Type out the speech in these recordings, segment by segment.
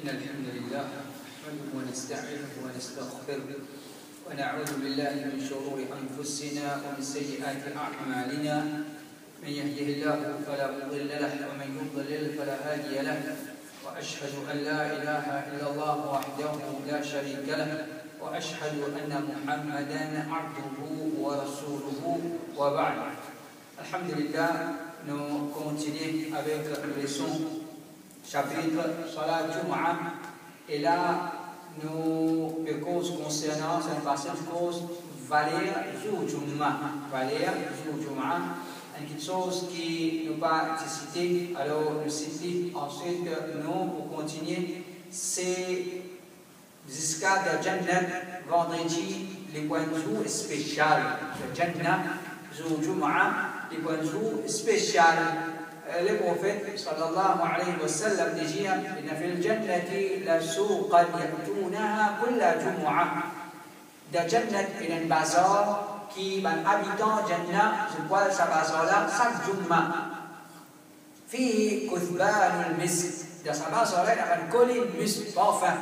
إن الحمد لله نحمده ونستعينه ونستغفره ونعوذ بالله من شرور أنفسنا ومن سيئات أعمالنا. من يهده الله فلا مضل له ومن يضلل فلا هادي له، وأشهد أن لا إله إلا الله وحده لا شريك له، وأشهد أن محمدا عبده ورسوله وبعد. الحمد لله. Nous continuons avec le leçon chapitre Salat Jum'ah, et là nous les causes concernant cette passage cause Valer Jour Jum'ah, Valer Jour Jum'ah, une chose qui nous pas cité. Alors nous citons ensuite nous pour continuer, c'est jusqu'à de Jannah vendredi les points de jour spécial de Jannah Jour Jum'ah, les points de jour spécial. Le prophète sallallahu alayhi wa sallam dit inna fil jannati la suqan ya'tunaha kulla jumu'ah. Dans Jannat, il y a un bazar qui est habitant Jannah, je vois ce bazar là chaque Jum'ah. فيه كثبان المسك. Dans ce bazar là, il y a une colline musc parfum.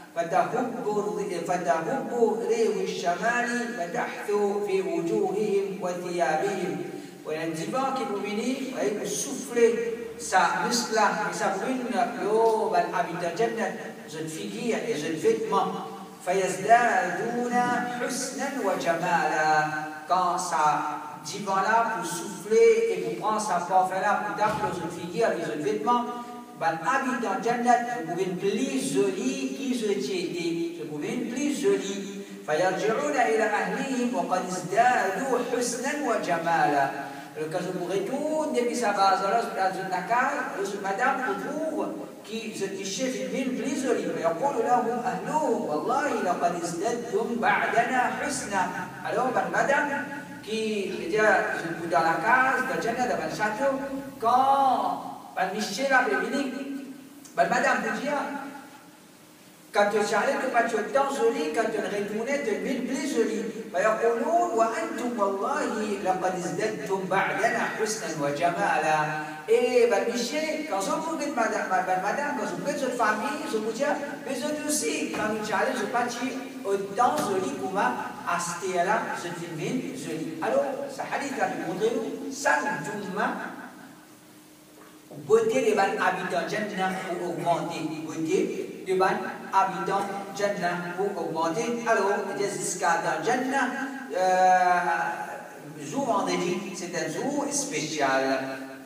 فتهب ريح الشمال فتحثو في وجوههم وثيابهم. Il y a un divan qui peut venir, vous souffler sa muscle là, et ça brûle l'eau, l'habitat Jannat, une figure et un vêtement. فَيَزْدَادُونَ حُسْنًا وَجَمَالًا. Quand ça divan là, pour souffler et pour prendre sa parfum là, pour taper une figure et un vêtement, l'habitant Jannat, vous pouvez être plus joli qui je t'ai, vous pouvez être plus joli. فَيَرْجِعُونَ إِلَى أَهْلِهِمْ وَقَدْ ازْدَادُوا حُسْنًا وَجَمَالًا. Quand je vous retourne depuis sa base, dans la case, madame, pour qui se chef une ville plus jolie. فيقول لهم أهلهم والله لقد ازددتم بعدنا حسنا. Alors, madame, qui est dans la case, dans le Jannah, dans le château, quand Michel a venu, madame vous dit, quand tu allais, tu es tant joli, quand tu retournais, tu es plus joli. فيقولون وأنتم والله لقد ازددتم بعدنا حسنا وجمالا. Et Michel, quand vous dites madame, quand vous dites votre famille, je vous dis, mais je aussi, quand nous allons, je partis autant joli que moi, à ce là, je devine joli. Alors, ce hadith là, nous montrons, ça nous dit, beauté des habitants Jannah pour augmenter, beauté des habitants Jannah pour augmenter. Alors, jusqu'à dans Jannah, jour vendredi, c'est un jour spécial.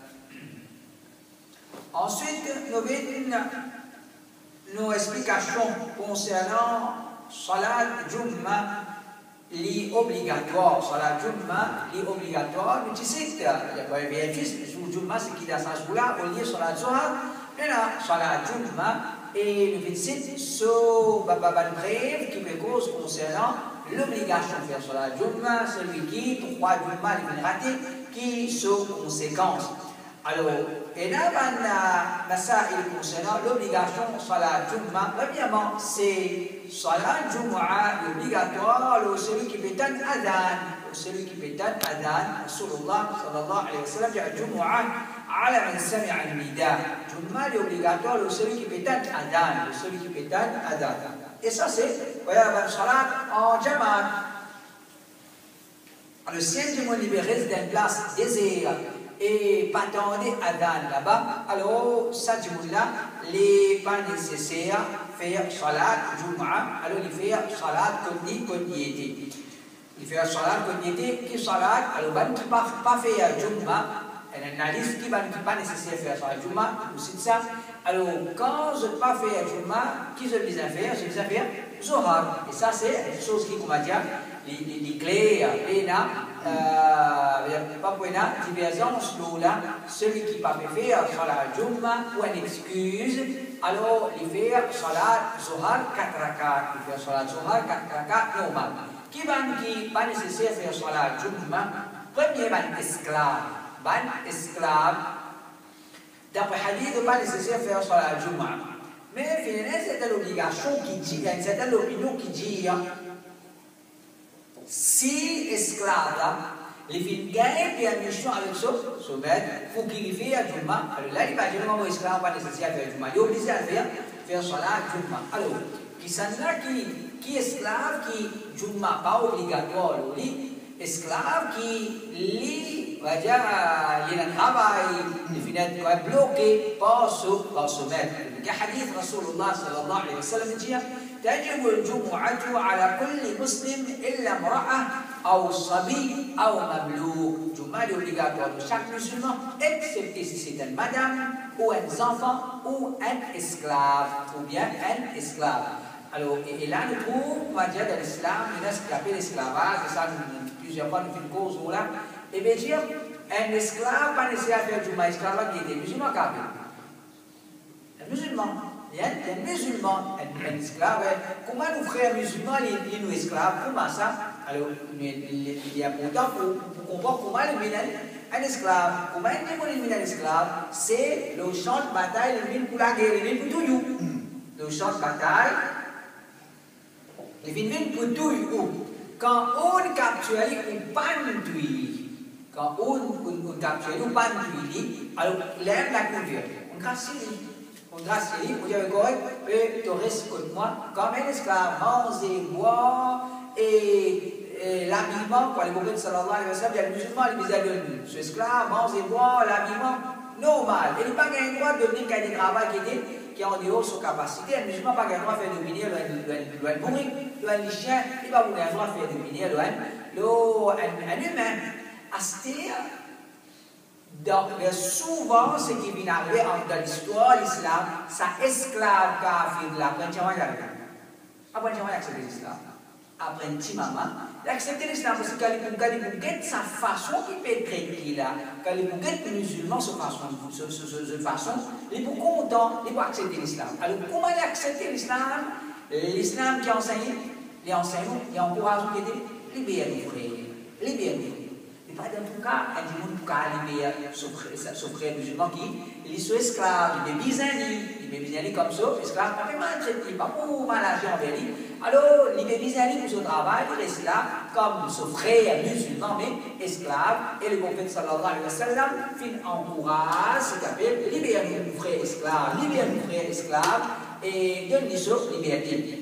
Ensuite, nous avons nos explications concernant Salat Jum'ah, l'obligatoire. Salat Jum'ah, l'obligatoire. Nous disons qu'il y a pas vérifié, jour Jum'ah, c'est qui dans ce jour-là, au lieu Salat Zohar, mais là, Salat Jum'ah, et nous disons sur brève qui me cause concernant l'obligation de faire Salat Jum'ah, celui qui, 3 Jum'ah, il vient rater, qui sont conséquences. Alors, et là, il concernant l'obligation de Salat Jum'ah. Premièrement, c'est Salat Jum'ah, l'obligatoire, celui qui fait un adhan, celui qui fait un adhan, Rasulullah sallallahu alayhi wa sallam, dit Jum'ah ala man sami'a al-nida. Jum'ah, l'obligatoire, celui qui fait un adhan, celui qui fait un adhan. Et ça, c'est, voilà, Salat en Jamaat. Le ciel du monde libéré d'une place désert et pas attendez adhan là-bas, alors ça du là, les pas nécessaires faire Salat Jum'ah, alors il fait Salat quotidienne. Il fait Salat quotidienne, qui Salat, alors qui pas faire Jum'ah, il y a une liste qui pas nécessaire faire Salat Jum'ah, aussi ça. Alors quand je ne pas faire Jum'ah, qui je vais faire? Je vais faire Zohar. Et ça c'est une chose qui, on va dire, les clés, pas pour une divergence là, celui qui pas fait faire Salat Jum'ah ou une excuse, alors il fait Salat Zohar 4 rakat, il fait Salat Zohar 4 rakat normal. Qui pas nécessaire faire Salat Jum'ah? Premier esclave, d'après hadith, pas nécessaire faire Salat Jum'ah. Mais finalement, c'est l'obligation qui dit, c'est l'opinion qui dit, si esclave, il fait gagner une mission avec son maître, il faut qu'il fasse à Jumma. Alors là, il va dire que l'esclave pas nécessaire à faire Jumma. Il est obligé à faire Salat Jumma. Alors, qui s'en là qui esclave qui Jumma pas obligatoire, esclave qui lit, on va dire, il y a un travail, il finit bloqué par son maître. كحديث رسول الله صلى الله عليه وسلم تجب الجمعة على كل مسلم إلا امرأة أو صبي أو مملوك. Jumma est obligatoire de chaque musulman, excepté si c'est une madame ou un enfant ou un esclave, ou bien un esclave. Alors, et là, nous trouvons, on va dire, dans l'islam, il y a ce qu'on appelle l'esclavage, et ça, plusieurs fois, nous faisons une cause là. Et bien dire, un esclave, pas nécessaire à faire Jumma, esclave qui était musulman, un musulman, il y a un musulman, un esclave. Comment nos frères musulmans, ils nous esclaves? Comment ça? Alors, il y a pourtant pour comprendre comment ils mènent un esclave. Comment ils mènent un esclave? C'est le champ de bataille, ils mènent pour la guerre, ils mènent pour tout. Le champ de bataille, ils mènent pour tout. Quand on capture, on panne quand on capture, on panne alors l'air la couverte, on casse on grâce à lui, vous avez correct, et tu restes contre moi, comme un esclave, manger, boire, et l'habillement, pour les prophètes sallallahu alayhi wa sallam, il y a le musulman, il disait à ce esclave, manger, boire, l'habillement, normal. Il n'a pas le droit de devenir quelqu'un de travail qui est en dehors de sa capacité. Un musulman n'a pas le droit de faire dominer le bourrique, le chien, il n'a pas le droit de faire dominer un humain. Astir, souvent, ce qui vient arriver dans l'histoire de l'islam, c'est esclave kafir de la Prenchamayak. Après, il accepte l'islam. Après, il accepte l'islam parce qu'il a sa façon qui peut être chrétien là. Quand il est musulman, sa façon, il est content, il peut accepter l'islam. Alors, comment il accepte l'islam? L'islam qui enseigne, les enseignants, il encourage libérer nos frères. Libérer nos frères. Et pas dans tout cas, il dit que libérer son frère musulman qui sont esclaves, il est bizarre, comme ça, esclave, pas maltraité, pas pour malager envers lui. Alors, il est bizarre pour son travail, il reste là comme son frère musulman, mais esclave. Et le prophète sallallahu alayhi wa sallam encourage ce qu'on appelle libérer nos frères esclaves, et donne-lui ça, liberté.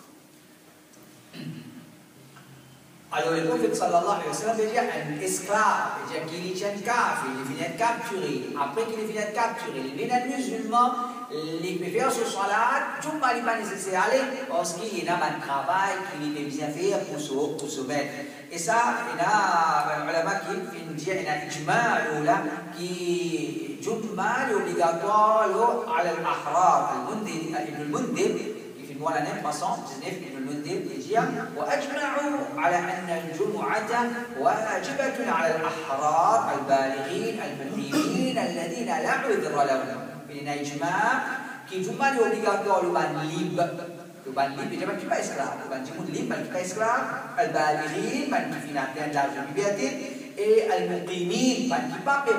Alors le prophète sallallahu alayhi wa sallam veut dire un esclave, veut dire qu'il est un kafir, il vient être capturé. Après qu'il vient être capturé, il vient être musulman, il peut faire ce salat, tout n'est pas nécessaire aller parce qu'il y a un travail qu'il peut bien faire pour se mettre. Et ça, il y a un ulama qui dit, il y a un ijma' qui est obligatoire à l'ahrar, al-Mundhir, ولا نم 319 ابن المنذر يجي واجمعوا على ان الجمعه واجبه على الاحرار البالغين المقيمين الذين لا عذر لهم. من اجماع كي جمعه obligatoire le ban libre déjà qui pas esclave le ban libre qui pas esclave البالغين ban qui finit atteindre l'âge de liberté et المقيمين ban qui pas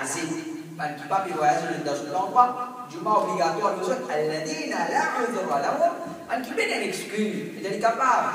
voyager dans un endroit. Jumma obligatoire aux autres, alladina la udhra lahum, qui peut une excuse, il est capable.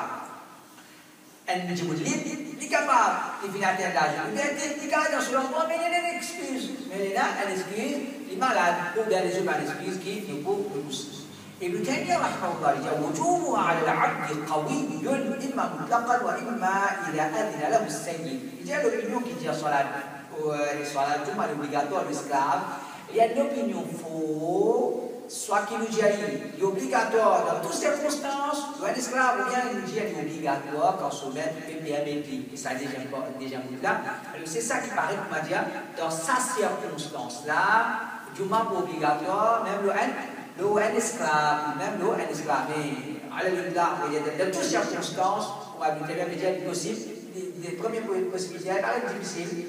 Un djibou libre, il est capable. Il vient atteindre l'âge de liberté, il est dans son endroit, mais il y a une excuse. Mais il y a une excuse, il est malade, ou bien les autres excuses qui nous peuvent nous. ابن تيمية رحمه الله يقول وجوبها على العبد قوي إما مطلقا وإما إذا أذن له السيد. Il y a l'opinion qui dit صلاة Jumma est obligatoire l'esclave. Il y a une opinion fausse, soit qui nous dit qu'il est obligatoire dans toutes circonstances, soit un esclave, ou bien il nous dit qu'il est obligatoire quand son maître fait permettre. Et ça déjà là. Alors c'est ça qui paraît pour moi dire, dans sa circonstance-là, Jumma est obligatoire, même un esclave, un esclave. Mais dans toutes circonstances, on va vous dire que possible, les premières possibilités, c'est difficile.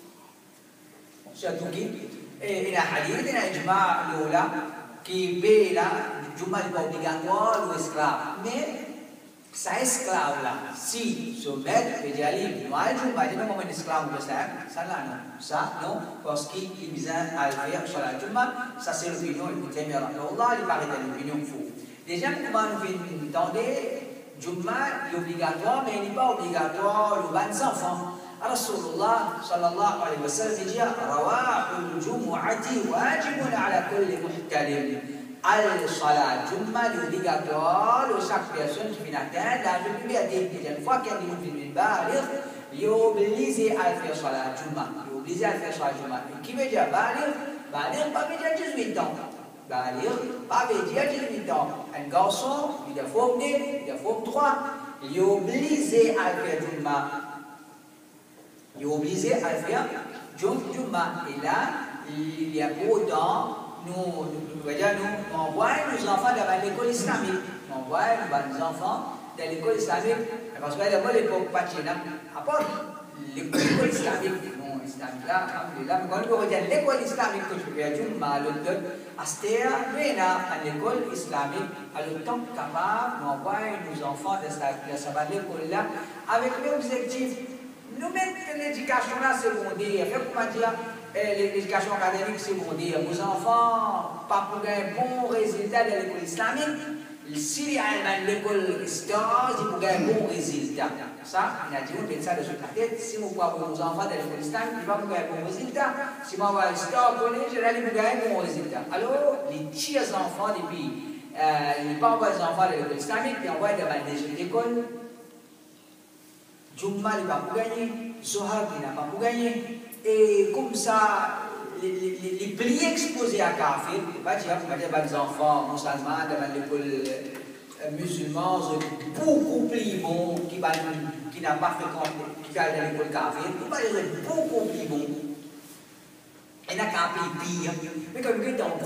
Surtout et la hadith, il y a un ijma' l'oula qui paie la Jumma n'est pas obligatoire l'esclave. Mais ça esclave là, si son maître veut dire libre, moi le Jumma, il n'y a pas un esclave de ça là non. Ça non, parce qu'il vient à le faire sur la Jumma, ça c'est l'opinion, il il paraît de l'opinion faux. Déjà, comment nous entendons, Jumma est obligatoire, mais il n'est pas obligatoire le ban enfant. Rasulullah sallallahu alayhi wa sallam dit rawahul jumu'ati wajibun ala kulli muhtalim. Al-salat Jum'ah est obligatoire de chaque personne qui vient atteindre l'âge de puberté. Et une fois qu'elle est baligh, il est obligé à faire salat Jum'ah. Il est obligé à faire salat Jum'ah. Qui veut dire baligh? Baligh pas veut dire 18 ans. Baligh pas veut dire 18 ans. Un garçon, il a formé, il a formé 3. Il est obligé à faire Jum'ah. Il est obligé à faire Jum'ah. Et là, il y a pour autant nous envoyons nos enfants dans l'école islamique. Nous envoyons nos enfants dans l'école islamique. Parce que moi, l'époque, pas de à part l'école islamique, non, islamique là, mais quand on regarde l'école islamique que je vais dire, à London, à Stéa, nous à l'école islamique, à le temps capable d'envoyer nos enfants dans cette école là, avec l'objectif, nous mettre l'éducation là secondaire, faire comment dire, l'éducation académique secondaire, vos enfants, pas pour un bon résultat de l'école islamique, s'il y a l'école historique, il faut gagner un bon résultat. Ça, il a dit, on met ça dans la tête, si vous pouvez avoir vos enfants dans l'école islamique, il va vous gagner un bon résultat. Si vous avez l'histoire, collège, il va gagner un bon résultat. Alors, les tiers enfants des pays, ils ne pas envoyer les enfants dans l'école islamique, ils envoient dans l'école. Jum'ah, il va pas gagner, Zohar, il n'a pas pour gagner. Et comme ça, les plis exposés à Kafir, pas dire que les enfants musulmans dans l'école musulmane sont beaucoup plus bons qui n'a pas fréquenté, qui va dans l'école Kafir, pas dire beaucoup plus bons. Et n'a qu'un pays pire. Mais quand nous sommes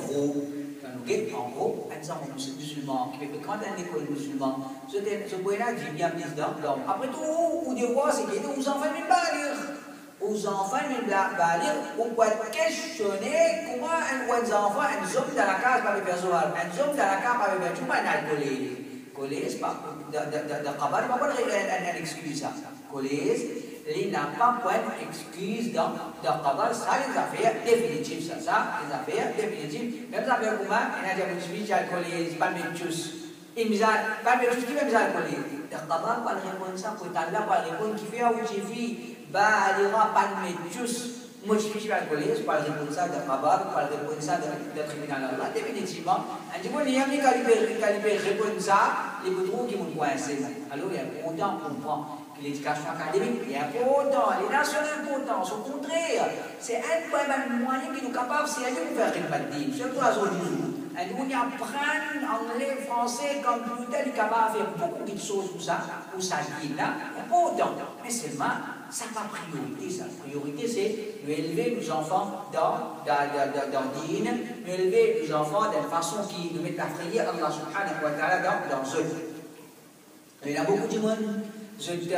en gros, un enfant musulman qui fréquente l'école musulmane, ce point-là dit bien plus d'hommes. Après tout, ou des voix, c'est que nous enfants ne pas lire. Aux enfants, on peut questionner comment un enfant, un homme dans la case par le personnel, un homme dans la case par le personnel, tout le monde a le collège. Collège, de Kabar, il n'y a pas une excuse. Collège, il n'a pas d'excuse dans Kabar, ça, les affaires définitives, ça, les affaires définitives. Même affaire comment, il y a des gens qui collège, pas de tous. Il n'y a pas de tous qui même ça le collège. De Kabar, pas de répondre ça, pour t'aller, pas de répondre qui fait ou qui fait. Bah, il n'y aura pas de médius. Moi, je suis à la police, par le responsable de Rabat, par le responsable de tribunal. Là, définitivement, un petit peu, il y a des calibres responsables, les boutons qui vont coincer. Alors, il y a autant qu'on prend que l'éducation académique, il y a autant, les nations importantes, au contraire, c'est un moyen qui nous capable, c'est aller nous faire répartir, surtout à zone du jour. Et nous apprendre anglais, français, computer, il est capable de faire beaucoup de choses pour ça, pour ça, là, il y a pas autant. Mais seulement, ça n'a pas priorité, ça. La priorité, c'est d'élever nos enfants dans l'île, d'élever nos enfants d'une façon qui nous met à prier Allah subhanahu wa ta'ala dans eux. Il y a beaucoup de monde, je ne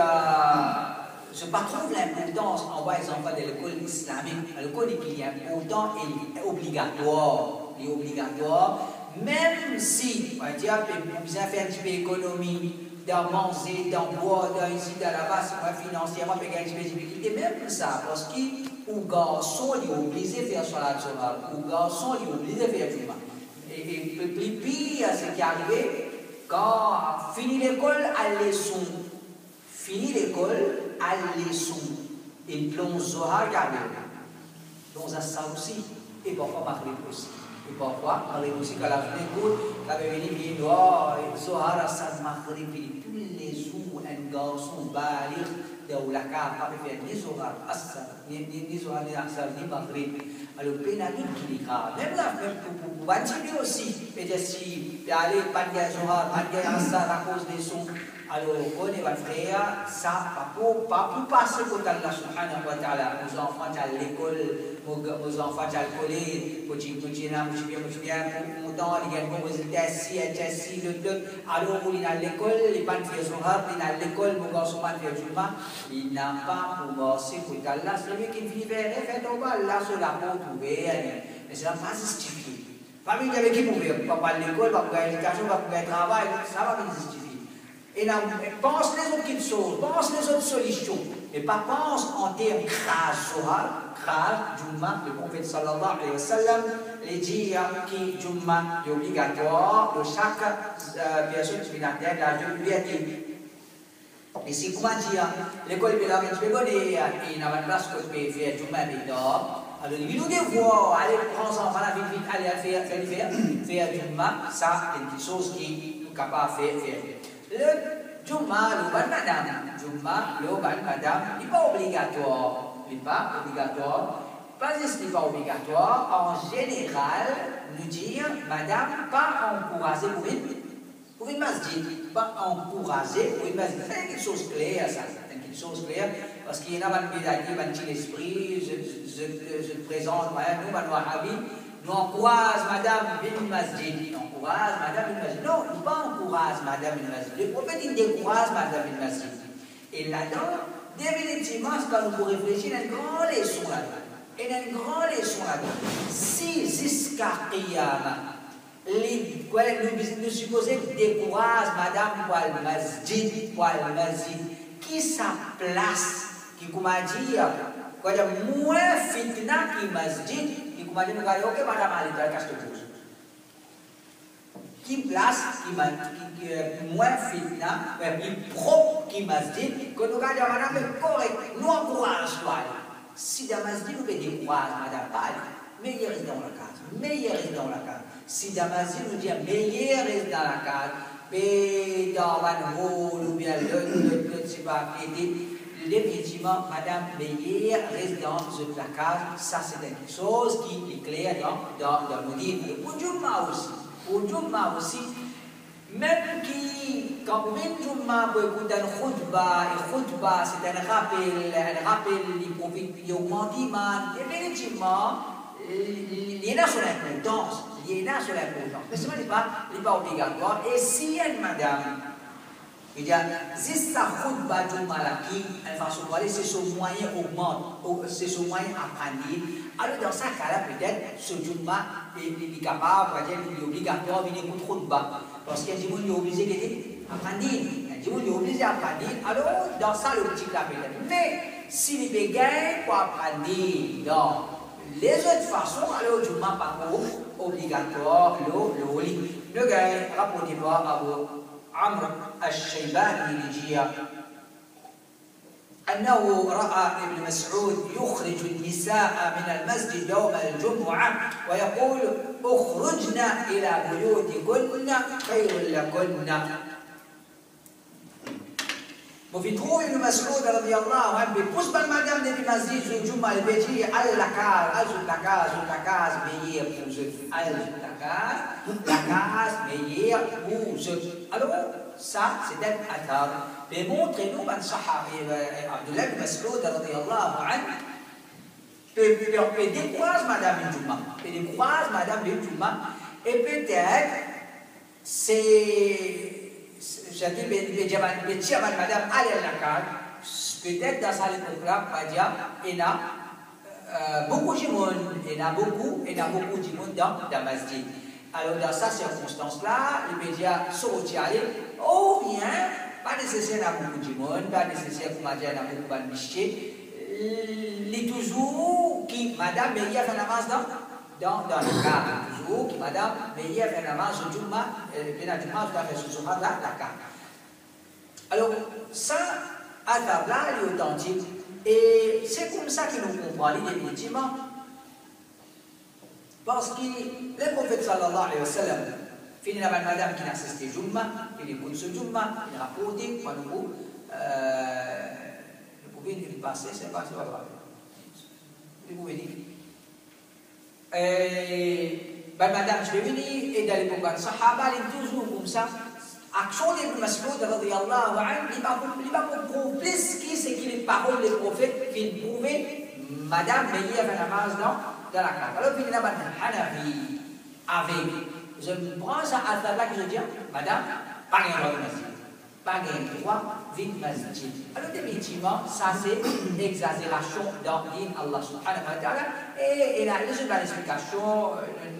pas trouve l'importance d'envoyer les enfants de l'école islamique. L'école qui est important et obligatoire. Il est obligatoire, même si, on va dire, on besoin faire un petit peu d'économie, d'en manger, d'en boire, d'en ici, d'en là-bas, financièrement, il y a une difficulté, même ça, parce que les garçons, ils sont obligés de faire salat Jum'ah, les garçons, ils sont obligés de faire Jum'ah. Et le pire, c'est qui est arrivé, quand fini l'école, à leçon, et plonge Zohar, plonge à ça aussi, et parfois Maghrib aussi. Et parfois, Maghrib aussi, quand la fin d'écoute, quand il vient voir, Zohar, Assad, Maghrib, tous les jours, un garçon balir de la carte, pas faire ni Zohar, Assad, ni Zohar, ni Assad, ni Maghrib. Alors, pénalité qui est grave. Même là, pour Bantibi aussi, et si, aller, pas de Zohar, pas de Assad à cause des sons. Alors, on est votre frère, ça, pas pour passer pour Allah subhanahu wa ta'ala, nos enfants à l'école, nos enfants à le collège, pour bien, pour montant, il y a un bon résultat, si, alors, il est à l'école, il n'est pas de faire Zohar, il est à l'école, mon garçon pas de faire Jum'ah, il n'a pas pour passer pour Allah, c'est lui qui vit vers fait au bas, là, sur la porte ouverte, mais ça n'a pas justifié. Pas lui avec qui pouvait, pas à l'école, pas pour l'éducation, pas pour le travail, ça va pas justifier. Et là, pense les autres petites choses, pense les autres solutions, mais pas pense en termes grâce Zohar, grâce Jum'ah, le prophète sallallahu alayhi wa sallam, les dire que Jum'ah est obligatoire de chaque personne qui vient d'atteindre l'âge de puberté. Et si comment dire, l'école de la je vais donner, et n'a pas de place que je peux faire tout ma vie d'or. Alors, il nous devoir aller prendre son enfant vite, vite, aller faire du mal, ça, c'est une chose qui est capable de faire. Le Jumma, le ban madame, Jumma, le ban madame, il n'est pas obligatoire. Il n'est pas obligatoire. Pas juste qu'il n'est pas obligatoire, en général, nous dire, madame, pas encourager pour une masjid, pas encourager pour une masjid. C'est quelque chose de clair, ça. C'est quelque chose de clair. Parce qu'il y en a un petit esprit, je te présente, nous, Wahhabi, nous encourage madame une masjid. Nous encourage madame une masjid. Non, il ne pas encourage madame une masjid. Le prophète, il décourage madame une masjid. Et là-dedans, définitivement, c'est quand nous pouvons réfléchir, il y a une grande leçon là-dedans. Il y a une grande leçon là-dedans. Si jusqu'à Qiyamah, nous supposons décourage madame pour le masjid, qui sa place, qui comment dire, quand il y a moins fitna qui masjid, qui comment dire, ok madame allez dans le casse de cause. Qui place, qui moins fitna, qui propre qui masjid, que nous regardons madame est correct, nous encourage toi. Si dans le masjid nous pouvons décourager madame pas, meilleur est dans la case, meilleur est dans la case. Si dans le masjid nous dit meilleur est dans la case, mais dans un hall ou bien le je ne sais pas, définitivement, madame meilleure reste dans la case, ça c'est quelque chose qui est clair dans le livre. Pour Jumma aussi, même qui, quand vous venez Jumma pour écouter un khutbah, c'est un rappel, il profite, il augmente l'iman, définitivement, il y en a sur l'importance, mais ce n'est pas obligatoire. Et si une madame, il y a juste sa khutbah Jumma qui, façon de parler, c'est son moyen augmente, c'est son moyen apprendre. Alors dans ce cas-là, peut-être, ce Jumma est capable, il est obligatoire de venir pour khutbah. Parce qu'il y a des gens qui sont obligés d'apprendre. Il y a des gens qui sont obligés d'apprendre. Alors, dans ça, le petit là peut-être. Mais, s'il est gagné pour apprendre dans les autres façons, alors, le Jumma pas obligatoire, le lit. Le gars, rapportez-moi à vous. عمرو الشيباني لجيا أنه رأى ابن مسعود يخرج النساء من المسجد يوم الجمعة ويقول اخرجنا إلى بيوتكن خير لكن. وفي trouve ابن مسعود رضي الله عنه بيبوس بالمدام دي المسجد في الجمعة البيتية الكاز meilleur pour eux. La case meilleure pour eux. Alors, ça, c'est un athar. Mais montrez-nous, man sahabi, Abdullah ibn Mas'ud, radiyallahu anhu, peut décourager madame Jumma. Peut décourager madame Jumma. Et peut-être, c'est-à-dire, madame allez à la case. Peut-être dans sa époque-là, il y a beaucoup de monde, il y a beaucoup de monde dans la masjid. Alors dans cette circonstance-là, les médias sont retirés, ou bien, pas nécessaire d'avoir beaucoup de monde, pas nécessaire pour dire d'avoir beaucoup de miché, il est toujours qui, madame, mais il y a fait la masse dans le cas, toujours qui, madame, mais il y a fait la masse au Jumma, bien à Jumma, je dois faire ce soir là, la carte. Alors, ça, à table-là, il est authentique. Et c'est comme ça qu'il nous comprend, définitivement. Parce que le prophète sallallahu alayhi wa sallam, finit la madame qui n'a assisté Jumma, il écoute ce Jumma, il rapporte, pour nous, le prophète il passe, c'est pas grave. Vous pouvez dire. Madame, je vais venir, et dans l'époque de Sahaba, il est toujours comme ça. Action d'Ibn Mas'ud radiyallahu anhu, il va comprendre plus qui c'est qui les paroles des prophètes qui prouvaient madame meilleure à la base dans la carte. Alors, puis il y a un Hanafi avec, je prends ça à la que je dis, madame, pas un droit de masjid. Pas un droit de masjid. Alors, définitivement, ça c'est une exagération dans l'île Allah subhanahu wa ta'ala. Et il a une explication,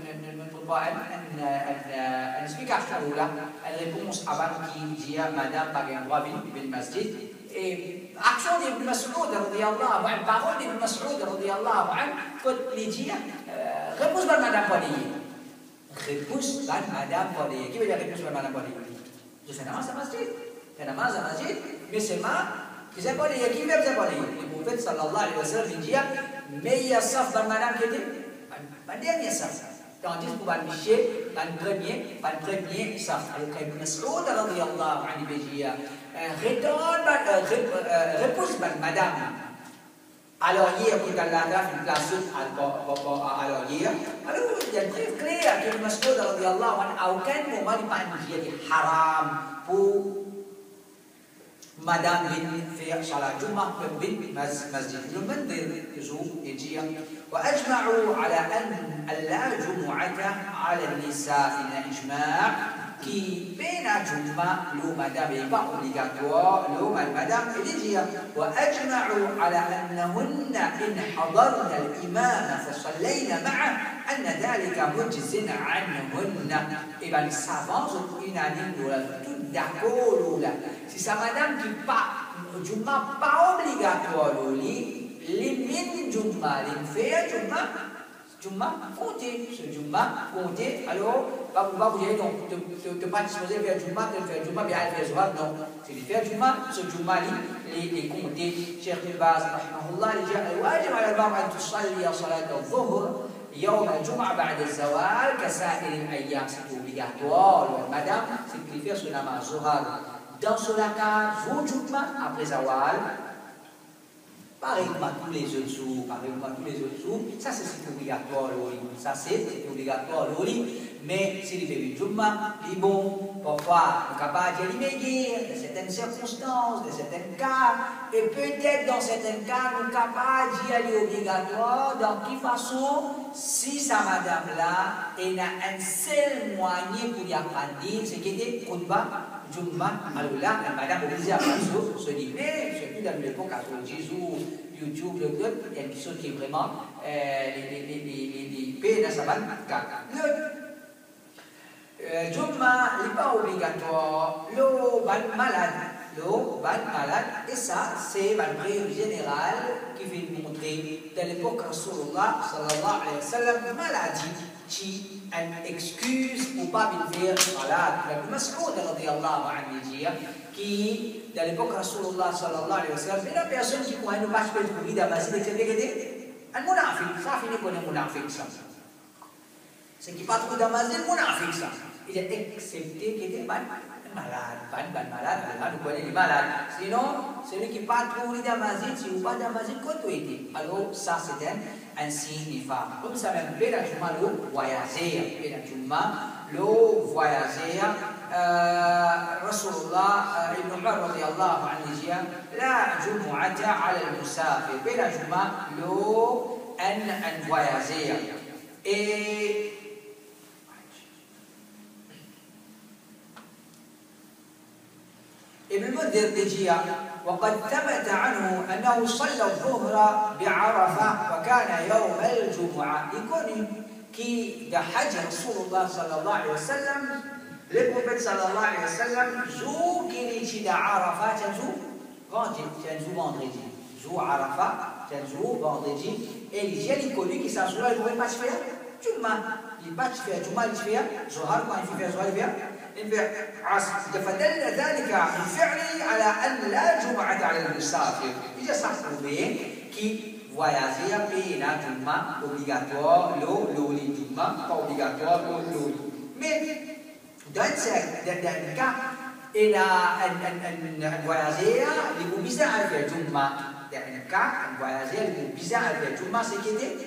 une explication là, une réponse avant qui dit madame, pas un droit de masjid. Et action d'Ibn Mas'ud radiyallahu anhu, parole d'Ibn Mas'ud radiyallahu anhu, quand il dit repousse par madame Palier. Repousse par madame Palier. Qui veut dire repousse par madame Palier? Je fais namaz à masjid. Fais namaz à masjid. mais c'est Bisa boleh yakin bisa boleh. Ibu Prophet sallallahu alaihi wasallam dia meilleur saf ban madame qui était ban dernier saf. Tandis pour ban Michel, ban premier saf. Alors Ibn Mas'ud radhiyallahu anhu dia repousse ban madame. Alors hier quand Allah a fait une place alors hier alors il y a très clair que Ibn Mas'ud radhiyallahu anhu à aucun moment il pas dit haram pour Madame bin في صلاة الجمعة من مسجد المنذر يزور يجي وأجمعوا على أن لا جمعة على النساء إلا إجماع كي بين جمعة لو مدام يبقى obligatoire لو مدام يجي وأجمعوا على أنهن إن حضرن الإمام فصلينا معه أن ذلك مجز عنهن إذا les savants sont unanimes d'accord là. Si sa madame qui pas Juma pas obligatoire les mines Juma les faire Juma compter ce Juma compter alors pas vous dire donc de pas disposer faire Juma de faire Juma bien faire Zohar non c'est de faire Juma ce Juma les compter Cheikh Baz rahimahullah il dit الواجب على المرأة أن تصلي صلاة الظهر يوم الجمعة بعد الزوال كسائر الأيام c'est obligatoire madame c'est qu'il fait son namaz Zohar dans ce cas jour Juma après Zawal pareillement tous les autres jours ça c'est obligatoire ça c'est obligatoire mais s'il fait une Juma il est bon parfois on est capable d'y aller dans certaines circonstances dans certains cas et peut-être dans certains cas on est capable d'y aller obligatoire dans quelle façon si sa madame là elle a un seul moyen pour y apprendre c'est qu'il est Juma, alors là, madame obligée à faire se dit, mais surtout dans l'époque à Jésus, YouTube, le club, il y a quelque chose qui est vraiment les pays dans sa bande. Juma n'est pas obligatoire, le ban malade, et ça, c'est le prière général qui fait montrer dans l'époque Rasulullah sallallahu alayhi wa sallam, maladie qui une excuse pour pas venir salat. Ibn Mas'ud radhiyallahu anhu dit qui dans l'époque Rasulullah sallallahu alayhi wa sallam, c'est la personne qui pourrait ne pas se faire trouver dans la masjid etc. Un munafiq, ça finit qu'on est munafiq ça. Ce qui pas trouvé dans la masjid, munafiq ça. Il est accepté qu'il est malade, nous connaissons les malades. Sinon, celui qui pas trouvé dans la masjid, si vous pas dans la masjid, quand tu étais. Alors ça c'est un signe femme. Comme ça même, ben Juma le voyager, ben Juma le voyager. Rasulullah Ibn Umar radiyallahu anhu dit la Jumu'ata ala al-musafir. Ben Juma le un voyager. Et ابن المنذر بيجي وقد ثبت عنه أنه صلى الظهر بعرفة وكان يوم الجمعة يكون كي ده حج رسول الله صلى الله عليه وسلم للبروفيت صلى الله عليه وسلم جو كي نيجي ده عرفة تنزو vendredi جو عرفة تنزو vendredi et il y a les connus qui s'assurent il ne pouvait pas se faire Juma il pas se faire Juma il se fait Zohar quand il fait Zohar il fait فدل ذلك من فعله على أن لا جمعة على المسافر. إذا صحبه qui voyager paye la Juma obligatoire l'oli Juma pas obligatoire l'oli. Mais dans un cas il a un voyageur il est obligé à faire Juma. Dans un cas un voyageur il est obligé à faire Juma c'est qu'il est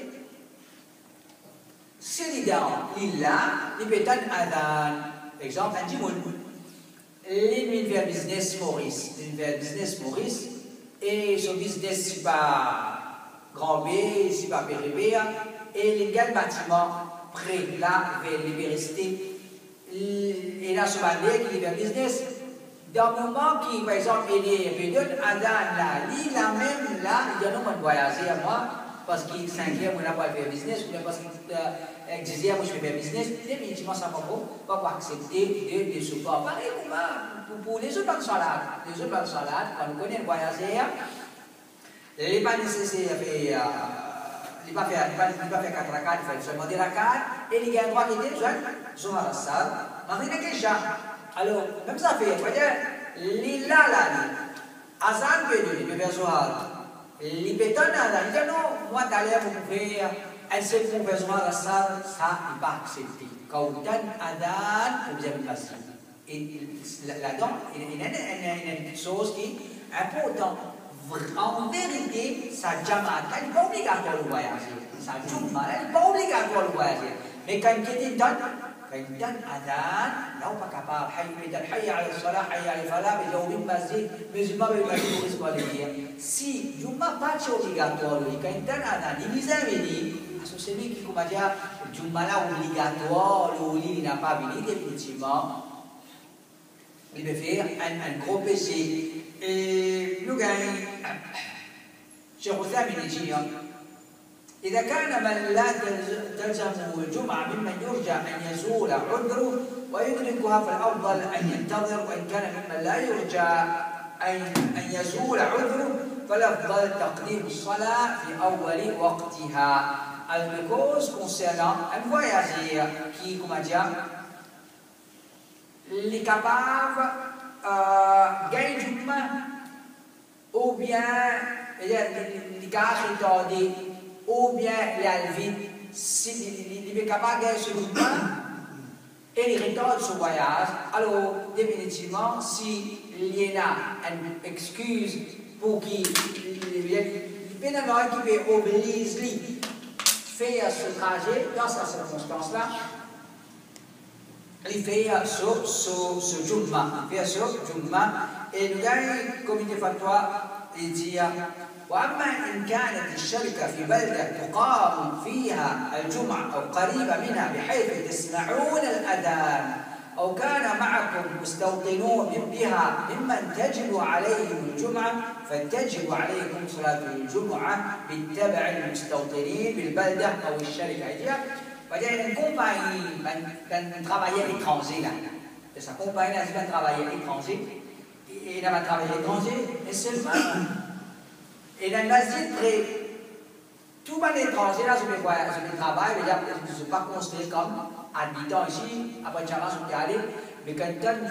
solidaire. Il a il peut être adhan. Exemple, un dimoun. Il fait business Maurice, et son business c'est pas Grand B, c'est pas Péribé, et il y a le bâtiment près là, vers l'université. Et là, ce matin, il fait business. Dans le moment qui, par exemple, il est Adam là, il a même là, il a non voyager à moi, parce qu'il est 5e, on n'a pas fait business, ou bien parce qu'il disait, moi je fais business, définitivement ça ne va pas accepter de support. Pareil pour les autres salades. Les autres salades, quand on connaît le voyageur, il n'est pas nécessaire de faire, il ne va faire 4 rakats, il fait seulement des rakats, et il y a un droit qui est Zohar Assad, Maghrib et Isha. Alors, même ça fait, vous voyez, l'île là, azan il peut faire Zohar. Les bétons, il dit non, moi d'aller vous faire, elle sait pour faire Zohar, ça, il va accepter. Quand on donne Adan, vous avez passé. Et là-dedans, il y a une chose qui est importante. En vérité, sa jamaat, elle n'est pas obligatoire de voyager. Sa jumma, elle n'est pas obligatoire de voyager. Mais quand il donne Adan, là on n'est pas capable. Hayya ala salah, hayya ala falah, mais j'ai oublié de passer, musulman, mais il ne pas le dire. Si jumma pas obligatoire, quand il donne Adan, il nous a venu, c'est celui qui, comment dire, jumma là obligatoire, il n'a pas venu définitivement. Il veut faire un gros péché. Et nous gagnons, Cheikh Oussam il dit, إذا كان من لا تلزمه الجمعة ممن يرجى أن يزول عذره ويدركها فالأفضل أن ينتظر، وإن كان ممن لا يرجى أن يزول عذره فالأفضل تقديم الصلاة في أول وقتها. La cause concernant un voyageur qui, comment dire, est capable de gagner du temps, ou bien les gars retardés, ou bien les vite, il est capable de gagner ce temps et il retarde ce voyage. Alors, définitivement, s'il y a une excuse pour qu'il peut obliger faire ce trajet dans cette circonstance-là, il fait ce Jumma, il fait ce Jumma, et le gars, comme il fatwa, il dit وأما إن كانت الشركة في بلدة تقام فيها الجمعة أو قريبة منها بحيث تسمعون الأذان أو كان معكم مستوطنون بها ممن تجب عليهم الجمعة فتجب عليكم صلاة الجمعة باتباع المستوطنين بالبلدة أو الشركة. C'est une compagnie d'un travailleur étranger là. De sa compagnie, c'est un travailleur étranger. Il a un travailleur étranger et seulement. Et dans l'Asie, tout les étrangers là, je travaille, je ne suis pas construit comme habitant ici, après Tchama, je suis allé, mais quand je donne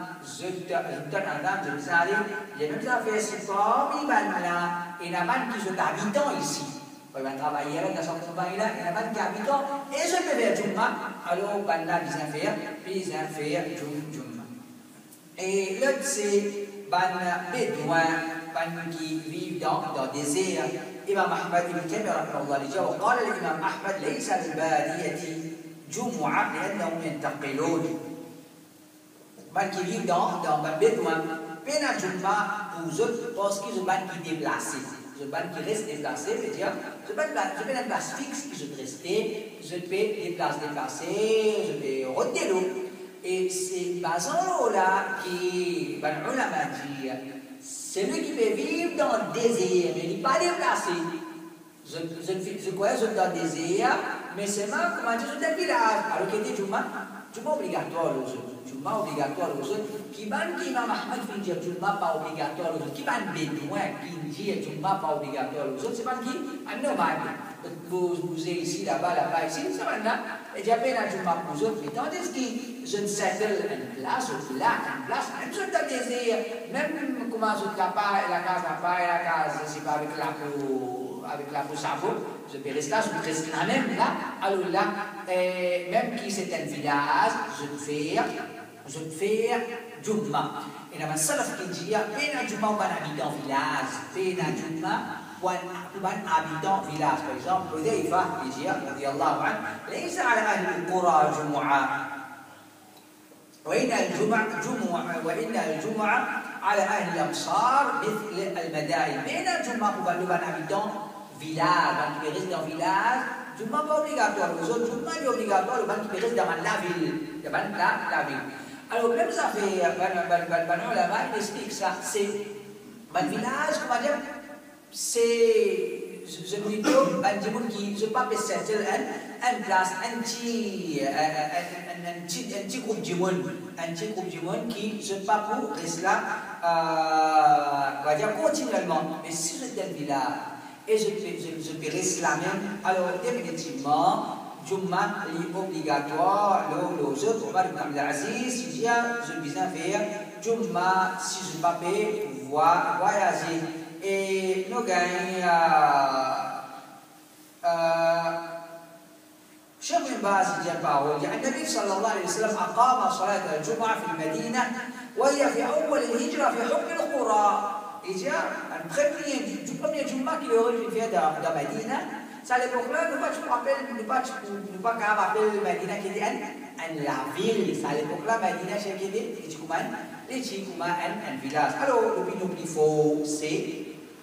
un an, je suis allé, il y a même ça fait 6 ans, il y a un man qui sont habitants ici. Il va travailler dans son compagnie là, il y a un man qui est habitant, et je peux faire Jumma, alors ben là, ils ont fait Jumma. Et l'autre, c'est ben bédouin. qui vivent dans le désert. Imam Ahmad ibn Taymiyyah rahimahullah dit وقال الإمام أحمد ليس بالبادية جمعة لأنهم ينتقلون. Man qui vivent dans le bédouin, pena Jumma pour eux parce qu'ils sont qui déplacés. Les qui restent déplacés, veut dire, je peux une place fixe qui se rester, je peux des places déplacées, je peux rôder l'eau. Et c'est basant là qui, ben ulama dit, c'est lui qui peut vivre dans le désert, mais il n'est pas déplacé. Je crois que je suis dans le désert, mais c'est moi, comment dire, je suis dans le village. Alors qu'il dit Jumma, Jumma obligatoire aux autres. Jumma obligatoire aux autres. Qui ban qui Imam Ahmad fait dire Jumma pas obligatoire aux autres. Qui ban bédouin qui dit Jumma pas obligatoire aux autres. C'est ban qui un nomade. Vous êtes ici, là-bas, ici, c'est maintenant. Et j'ai appelé un Jumma pour aux autres. Mais tandis que je ne settle une place, au lac, une place, même sur le désert, même comment je travaille, la case, je ne sais pas, avec la peau savon, je peux rester là, je peux rester là même, là. Alors là, même qui c'est un village, je peux faire Jumma. Et dans le salaf qui dit, ben Jumma, on va habiter en village, ben Jumma, on va habiter en village. Par exemple, Hudayfa, il dit, radiyallahu anhu, ليس على أهل القرى جمعة وإن الجمعة على أهل الأمصار مثل المدائن. بين الجمعة pour un habitant village, qui reste dans le village, Jumma pas obligatoire. Les autres Jumma est obligatoire, le qui reste dans la ville, la ville. Alors même ça fait, il explique ça, c'est le village, comment dire, c'est je plutôt un dimanche qui je pas settle un place un petit groupe de monde qui je pas pour rester là va dire continuellement. Mais si j'étais le village et je peux rester là même, alors définitivement Jumma est obligatoire, les autres, Omar ibn Abdelaziz, il dit, je besoin faire Jumma si je ne pas payer pour voyager. Et nous gagnons, شيخ بن باز يقول يعني النبي صلى الله عليه وسلم أقام صلاة الجمعة في المدينة وهي في أول الهجرة في حكم القرى. إجا premier Jumma qui est fait dans Medina. Ça à l'époque-là, nous pas capable appeler Medina qui est la ville. Ça à l'époque-là, Medina c'est qui est les Chikuma un village. Alors l'opinion plus faux c'est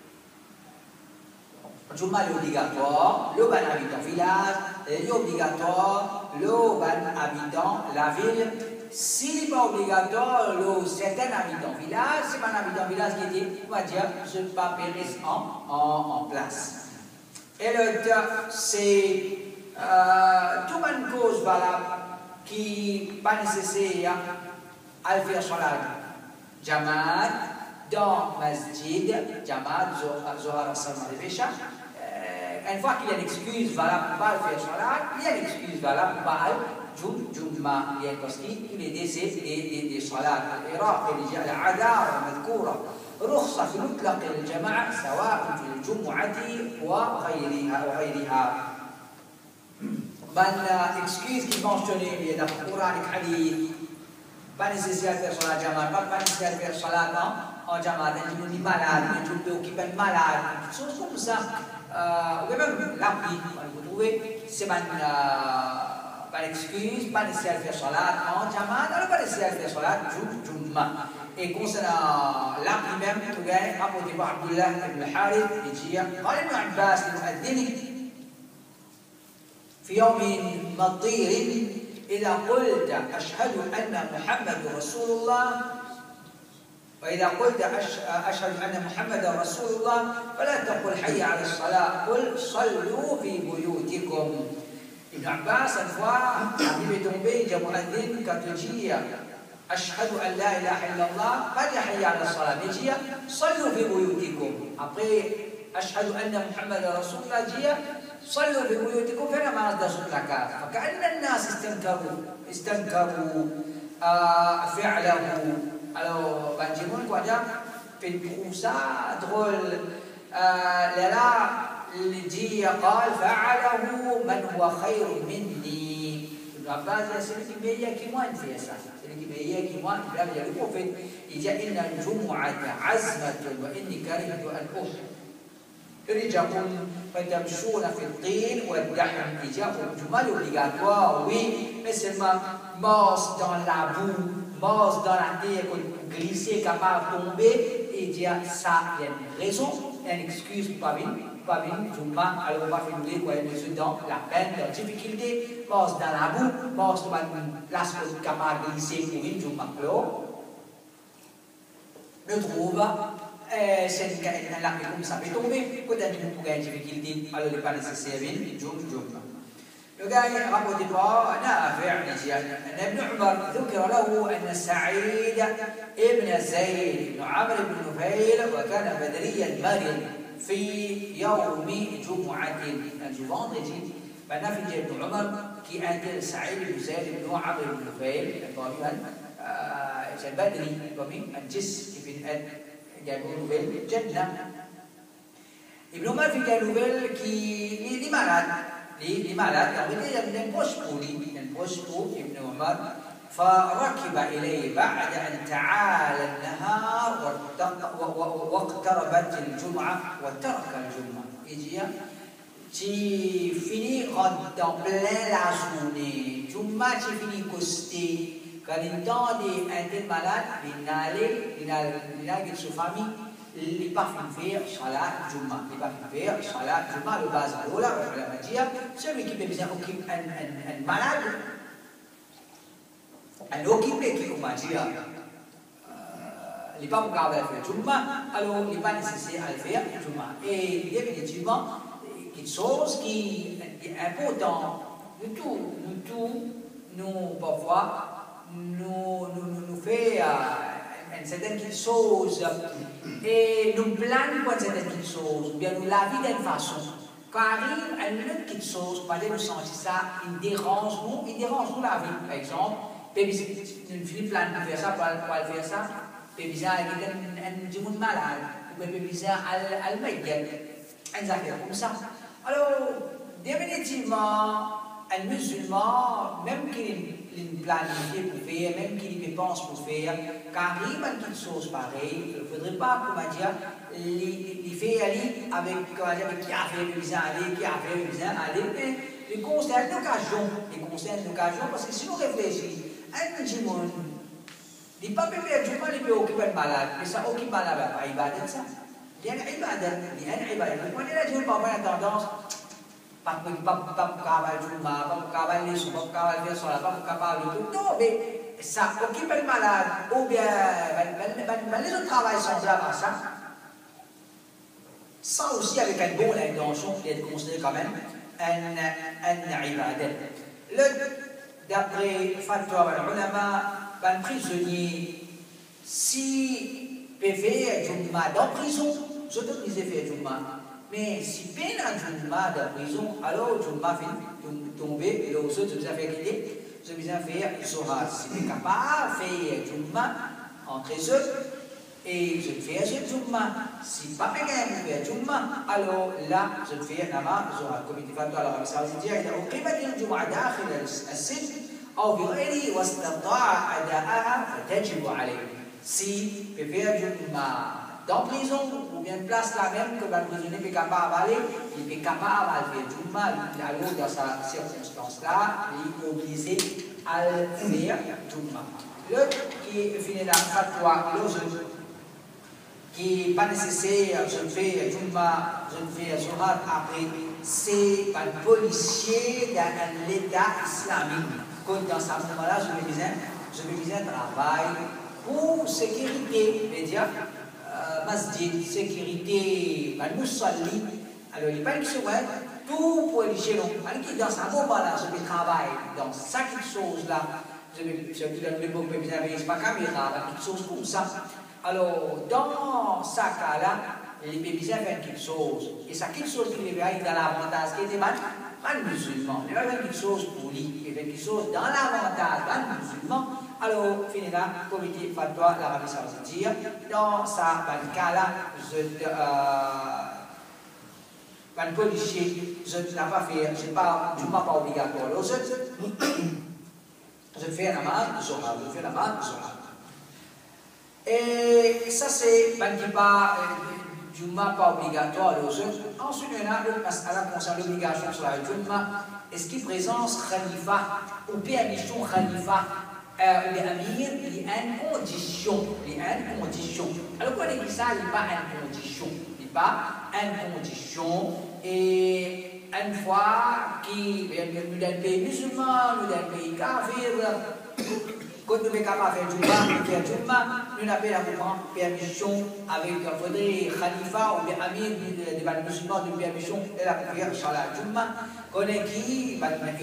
Jumma est obligatoire, le ban habitant village, est obligatoire, le ban habitant la ville. S'il n'est pas obligatoire, le certain habitant village, c'est pas un habitant village qui dit, on va dire, je ne peux pas payer en place. Et le deux, c'est toute une cause valable qui n'est pas nécessaire à faire salat Jamaat dans masjid, Jamaat, Zohar, Asr, Maghrib, une fois qu'il y a une excuse valable pour faire salat, il y a une excuse valable pour Jumma, il y a parce qu'il est des salats, العراق العذار المذكورة رخصة في مطلق الجماعة سواء في الجمعة وغيرها. Ben, excuse qui mentionnait dans le Coran et le Hadith, pas nécessaire de faire salat Jamaat, pas nécessaire de faire salat en Jamaat, un jour malade, un jour occupé malade, des choses comme ça. Ou même l'appli, vous trouvez, c'est pas excuse, pas nécessaire de faire salat en Jamaat, alors pas nécessaire de faire salat Jumma. Et concernant l'appli même, vous voyez, rapporté par Abdullah ibn al-Harith, il dit, قال ابن عباس للمؤذن في يوم مطير إذا قلت أشهد أن محمد رسول الله وإذا قلت أشهد أن محمد رسول الله فلا تقل حي على الصلاة قل صلوا في بيوتكم. Ibn Abbas, une fois, il est tombé, il dit Mu'adhin, quand il dit Ashhadu an la ilaha illallah, pas dire hayya ala salat, mais dire Sallu fi buyutikum. Après, Ashhadu anna Muhammad Rasulullah, dire Sallu fi buyutikum, fait la marche dans toute la case. فكأن الناس استنكروا فعله. Alors, ben, Jimoun, quoi dire, trouve ça drôle. Là, il dit قال فعله من هو خير مني. Ibn Abbas, c'est lui qui est meilleur que moi, il fait ça. C'est lui qui est meilleur que moi, il fait le prophète. Il dit إن الجمعة عزمة وإني كرهت أن أحرجكم فتمشون في الطين والدحم. Il dit الجمعة obligatoire, oui, mais seulement morse dans la boue, morse dans la terre, glisser, capable de tomber. Il dit ça, il y a une raison, une excuse pour pas venir Jumma, alors on va finir quoi, dans la peine, dans la difficulté, morse dans la boue, morse dans une place capable de glisser pour une Jumma. Alors, le trouve, c'est une lac comme ça peut tomber, peut-être qu'on pourrait une difficulté, alors il n'est pas nécessaire de Jumma. Le gars rapporté par Nafi' أن ابن عمر ذكر له أن سعيد ابن زيد بن عمرو بن نفيل وكان بدريا مرض في يوم جمعة الجمعة. فنفي ابن عمر qui était سعيد بن زيد بن عمرو بن نفيل البدري الجس في جابوا نوفيل جنة. ابن عمر في جابوا qui est malade. Les malades, il y a une poche pour lui, une poche pour Ibn Umar. فركب إليه بعد أن تعالى النهار واقتربت الجمعة وترك الجمعة. Il dit, tu finis dans plein la journée, Jumma tu finis costé. Quand il temps d'être malade, il n'a avec sa famille. Il n'est pas fait faire salat Jumma. Il n'est pas fait faire salat Jumma. Le base à l'ola, on va dire, celui qui peut bien occuper un malade, un occupé qui, on va dire, il n'est pas capable de faire Jumma, alors il n'est pas nécessaire à le faire Jumma. Et définitivement, quelque chose qui est important, nous parfois, nous fait une certaine chose et nous planons pour une certaine chose, ou bien nous la vie d'une façon Quand arrive une autre petite chose, pas de sentir ça, il dérange nous la vie. Par exemple, une fille plane pour faire ça, pour faire ça, puis ça, il y a un monde malade, ou puis ça, elle me guette, une affaire comme ça. Alors, définitivement, un musulman, même qu'il planifie pour faire, même qu'il pense pour faire, quand arrive une petite chose pareille, il ne faudrait pas, comment dire, il fait aller avec, comment dire, qui a fait le visa aller, qui a fait le visa aller, mais il concerne l'occasion, parce que si on réfléchit, un petit monde, il ne peut pas faire du mal, il peut occuper le malade, mais ça occupe pas la pas ibadat ça. Il y a une ibadat, on est là, Dieu, parfois, la tendance, pas pour cavaler du mal, pas pour cavaler les sous, pas pour cavaler les sous, pas pour cavaler tout. Non, mais ça occupe le malade, ou bien les autres travails sont là par ça. Ça aussi, avec une bonne intention, il est considéré quand même un ibadat. D'après Fatwa al-Ulama, un prisonnier, si peut faire Jumma dans prison, je te disais faire Jumma. Mais si peine à Jumma dans prison, alors Jumma fait tomber, et aux autres, je vais faire je vais faire Zohar. Si tu es capable de faire Jumma entre eux, et je fais Jumma. Si pas bien de faire Jumma, alors là, je fais Nama Zohar. Comme il dit Fatwa al-Arabie Saoudite, il y a au Qimat al-Jumma dakhil al-Sijn, أو بغيره واستطاع أداءها فتجب عليه. Si peut faire dans prison ou bien place là même que le prisonnier est capable d'aller, il est capable de faire du mal. Alors dans cette circonstance-là, il est obligé à faire du mal. L'autre qui finit la fatwa, l'autre qui n'est pas nécessaire, je ne fais du mal, je ne fais Zohar après, c'est un policier dans l'État islamique. Dans ce moment-là, je vais viser un travail pour sécurité, c'est-à-dire masjid, sécurité, musalli. Alors, il n'y a pas de question, tout pour les chelons. Dans ce moment-là, je vais travailler dans cette chose-là. Je vais dans le bon pays, je pas caméra, quelque chose comme ça. Alors, dans ce cas-là, les bébés font quelque chose. Et ça, quelque chose qui les veille dans l'avantage qui était mal. Un musulman, il y a quelque chose pour lui, il y a quelque chose dans l'avantage d'un musulman. Alors, finira, comme dit Fatwa, l'Arabie Saoudite, dans ça, dans ce cas-là, un policier, je ne l'ai pas fait, je ne pas obligatoire. Alors, je fais la main, je fais la main, et ça, c'est, pas Jumma pas obligatoire aux autres. Ensuite, il y a une mas'ala concernant l'obligation sur la Jumma. Est-ce qu'il présence Khalifa ou permission Khalifa ou bien Amir, il y a une condition. Alors, quoi dit ça, il n'y a pas une condition. Il n'y a pas une condition. Et une fois qu'il y a un pays musulman, il y a un pays kafir, quand nous sommes capables de faire Jumma, nous avons la permission avec le Khalifa ou bien Amir des musulmans de permission de la faire sur la Jumma. Quand on est qui,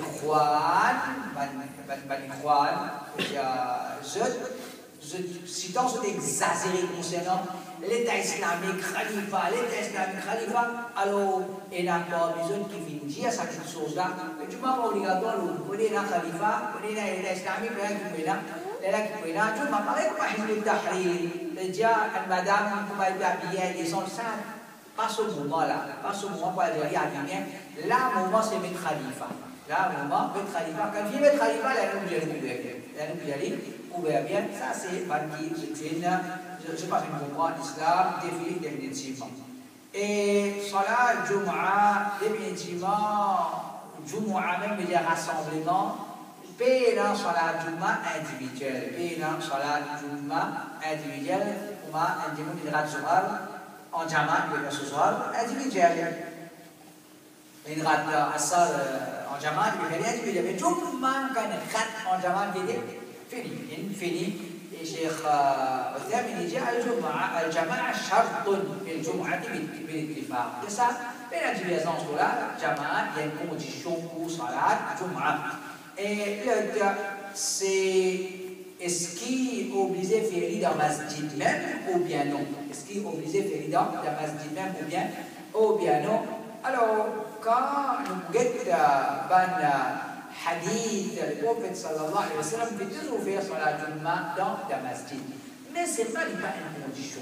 si dans ce exagéré concernant l'État islamique Khalifa, alors il n'y a pas besoin qui viennent dire cette chose-là. Mais tu m'as pas obligatoire, vous prenez la Khalifa, vous prenez l'État islamique, vous prenez la Jumma, pareil comme Hizb al-Tahrir, c'est-à-dire madame, vous m'avez habillé, ils sont ça. Pas ce moment-là, pas ce moment pour dire, là, le moment, c'est mettre Khalifa. Là, le moment, mettre Khalifa. Quand il met Khalifa, là, nous allons bien. Ça, c'est parti, je parle de moi, l'islam, définitivement. Et Salat, Jum'a, définitivement, Jum'a, même il y a rassemblement, pénant Salat, Jum'a individuel. Pénant Salat, Jum'a individuel, ou un démon qui rate Zohar, en Jama, il y a ce soir, individuel. Il rate Assar en Jama, il y a individuel. Mais Jum'a, quand il rate en Jama, il est fini. Et Cheikh Otham, il dit Al-Jama'a shartun fil Jum'ati bil-ittifaq. C'est ça, mais la divergence de là, Jama'a, il y a une condition pour Salat, Jum'a. Et le cas, c'est est-ce qu'il est obligé de faire dans le masjid même ou bien non? Est-ce qu'il est obligé de faire dans le masjid même ou bien non? Alors, quand nous guettons hadith, le prophète sallallahu alayhi wa sallam fait toujours faire salat Jumma dans la masjid. Mais ce n'est pas une condition,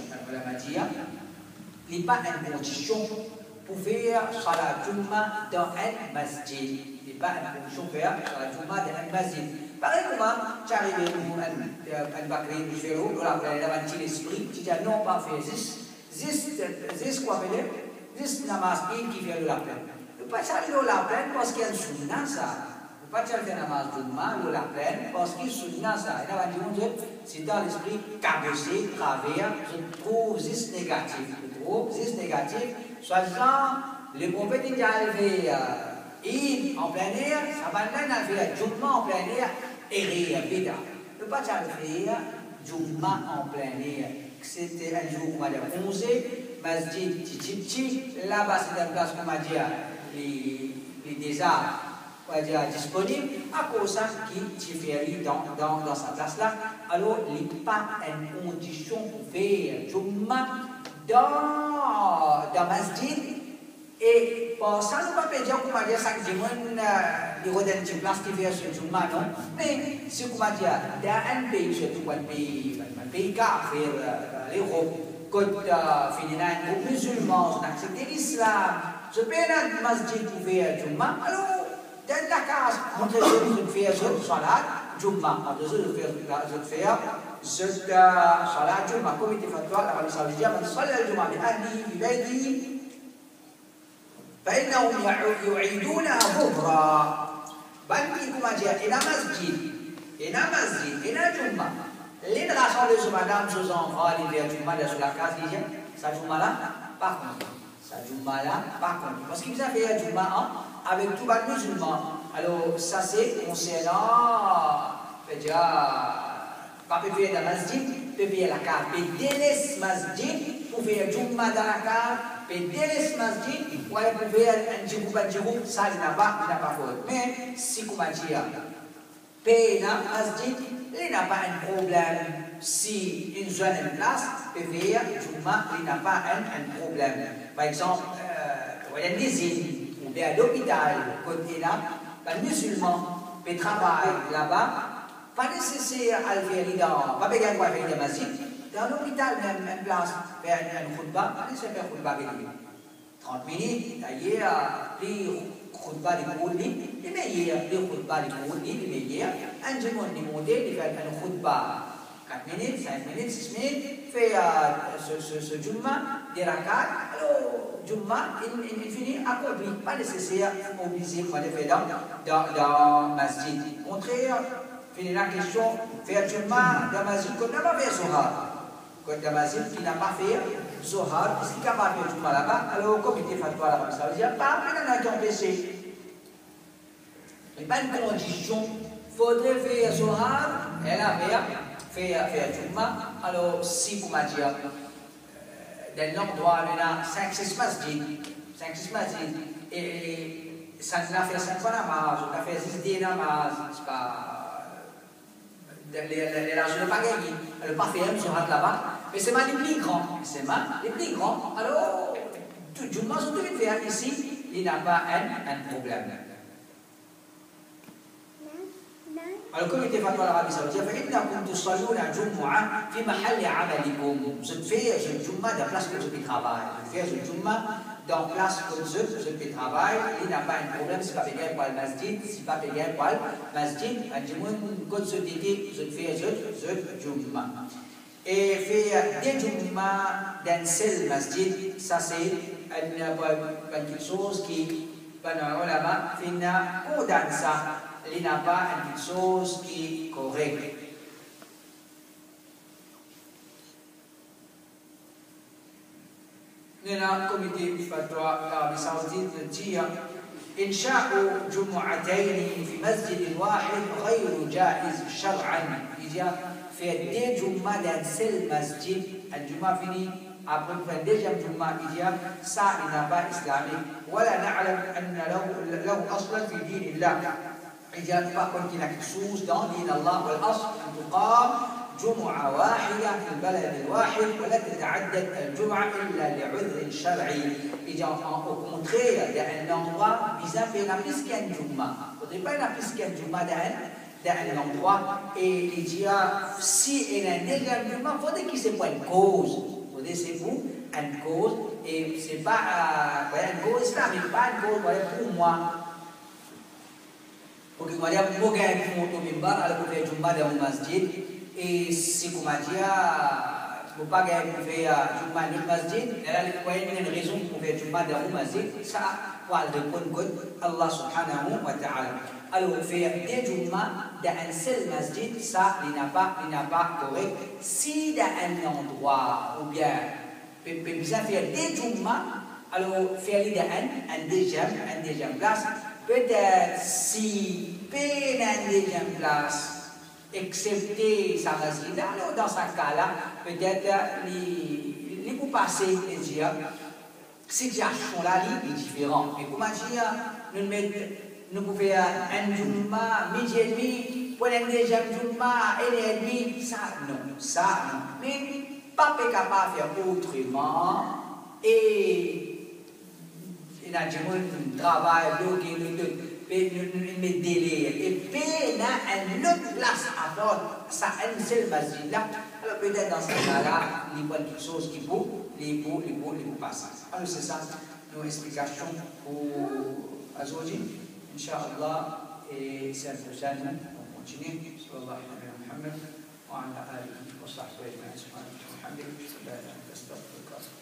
il n'est pas une condition pour faire salat Jumma dans un masjid. Il n'est pas une condition pour faire salat Jumma dans un masjid. Par exemple, tu arrives à Bakri, tu fais l'eau, tu as un petit esprit, tu dis non, pas faire zis quoi faire, zis namaz qui fait la peine. Tu ne peux pas faire la peine parce qu'il y a un sunna ça. Pas faire namaz Jumma, la peine, parce qu'il soutient ça. Et là, on dit, c'est dans l'esprit cabossé, travers, je trouve juste négatif. Je trouve juste négatif. Soit-disant, le prophète il a fait Eid en plein air, ça va même faire Jumma en plein air, et rien, bida. Ne pas faire Jumma en plein air. C'était un jour, on va dire, 11, Masjid Tchitchi, là-bas, c'est une place, on va dire, les désarts. Disponible à cause qui fait dans sa place là. Alors, il n'y a pas une condition pour faire Jumma dans masjid. Et pour ça, nous ne pouvons pas dire qu'on va dire ça que les gens ont une place qui fait ce Jumma, non. Mais si on va dire, dans un pays, surtout un pays qui a fait l'Europe, quand il y a un groupe musulman, on accepte l'islam, je peux aller dans masjid pour faire Jumma. Alors, dans la case, on peut faire ce salat Jumma. On peut faire ce salat Jumma. Comme il était fatwa, la Rabbi Saoudi dit, man salla Jumma bi ahlihi bi baytihi, فإنهم يعيدونها ظهرا. Banki kuma dia, ina masjid, ina Jumma. Les rassemblés sur madame, sur enfants, les vers Jumma sur la case, ils disent, ça Jumma là, par contre. Ça Jumma là, par contre. Parce qu'il vous a fait Jumma avec tout le musulman. Alors, ça c'est concernant, pas faire la masjid, peut faire la carte. Mais délaisse masjid pour faire Jumma dans la carte, mais délaisse masjid pour faire un djiroub, ça il n'a pas fait. Mais si vous m'avez dit, payer la masjid, il n'a pas un problème. Si une zone est place, peut faire Jumma, il n'a pas un problème. Par exemple, il y a des îles. À l'hôpital, côté là, les musulmans peut travailler là-bas, pas nécessaire à le faire pas besoin de faire des masjid. Dans l'hôpital, même une place, faire un khutbah, pas nécessaire de faire khutbah 30 minutes, d'ailleurs, les khutbah de Kourni, les meilleurs, les khutbah de Kourni, les meilleurs, un jour on demande de faire un khutbah 4 minutes, 5 minutes, 6 minutes, faire ce Jumma, des rakats, alors, Jumma, il finit accompli, pas nécessaire, obligé pour aller faire dans masjid. Au contraire, finir la question, faire Jumma dans masjid, qu'on n'a pas fait Zohar. Quand dans masjid, qui n'a pas fait Zohar, puisqu'il n'a pas fait Jumma là-bas, alors au comité fatwa là-bas, ça veut dire, pas après, on a empêché. Il n'y a pas une condition, il faudrait faire Zohar, elle a faire Jumma, alors si vous m'avez dit, dans l'endroit, il y a 5-6 masjid, et ça n'a fait 5 fois namaz, on a fait 10 namaz, c'est pas. Les rations ne pas gagné, elle n'a pas fait un Zohar là-bas, mais c'est mal les plus grands, alors, tout Jumma, on devait faire ici, il n'y a pas un problème. Alors, comme il était fatwa l'Arabie Saoudite, فإنكم تصلون جمعة في محل عملكم. Je fais ce Jumma dans la place que je travaille. Je fais ce Jumma dans la place que je travaille. Il n'y a pas un problème, c'est pas payé pour le masjid, c'est pas payé pour le masjid. Quand je dis, je fais ce Jumma. Et faire des Jumma dans seul masjid, ça c'est quelque chose qui, pendant l'ulama, condamne ça. Il n'y a pas une chose qui est correcte. Nous avons un comité fatwa l'Arabie Saoudite dit إنشاء جمعتين في مسجد واحد غير جائز شرعا. Il y a fait des Jumma dans seul masjid. Un Jumma fini, après le deuxième Jumma, il y a ça, il n'a pas islamique. ولا نعلم أن له أصلا في دين الله. Il n'y a pas qu'il y a quelque chose dans l'île d'Allah, l'asl, en tout cas, جمعة واحدة في البلد الواحد ولا تتعدد الجمعة إلا لعذر شرعي. Et au contraire, il y a un endroit bizarre, il y a plus qu'un Jumma. Il ne faudrait pas y avoir plus qu'un Jumma dans un endroit. Et il dit, si il y a un deuxième Jumma, il faudrait qu'il se soit une cause. Il faudrait que c'est pour une cause. Et ce n'est pas une cause là, mais pas une cause pour moi. Porque Maria moga yang mau mimbar ala kufe Jumat di masjid, si kumadia bupa gaya kufe Jumat di masjid, lalu kuai dengan raison kufe Jumat di masjid, sa wal dekun kun Allah Subhanahu wa Taala. Alors kufe di Jumat dans un seul masjid, ça il n'a pas correct. Si dans un endroit ou bien bisa faire di Jumat, alors faire di un deuxième place. Peut-être si peine en deuxième place, excepté sa masjid, alors dans ce cas-là, peut-être il peut passer les dire, situation-là est différente. Mais comment dire, nous pouvons faire un Jumma, midi et demi, pour un deuxième Jumma, et demi, ça non. Mais pas capable de faire autrement, et il a un travail bloqué, mais délai. Et puis, il a une autre place à part, ça une seule masjid là. Alors peut-être dans ce cas-là, il y a quelque chose qui peut passer. Alors c'est ça, nos explications pour aujourd'hui. Inch'Allah, et c'est la prochaine, on continue. Sallallahu alayhi wa sallam. وعلى آله وصحبه أجمعين. سبحانك اللهم وبحمدك أشهد أن لا إله إلا أنت أستغفرك.